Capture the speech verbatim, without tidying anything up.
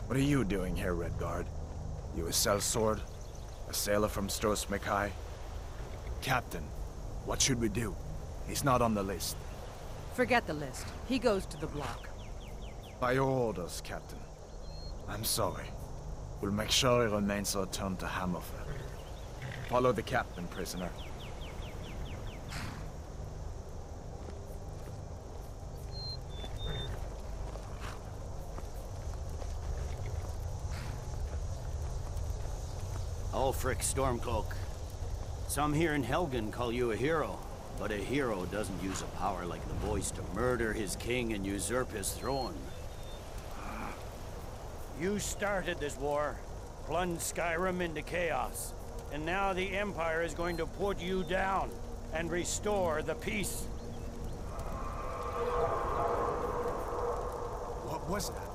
What are you doing here, Redguard? You a sellsword? A sailor from Stros M'Kai? Captain, what should we do? He's not on the list. Forget the list. He goes to the block. By your orders, Captain. I'm sorry. We'll make sure he remains returned to Hammerfell. Follow the captain, prisoner. Ulfric Stormcloak. Some here in Helgen call you a hero, but a hero doesn't use a power like the voice to murder his king and usurp his throne. You started this war, plunged Skyrim into chaos, and now the Empire is going to put you down and restore the peace. What was that?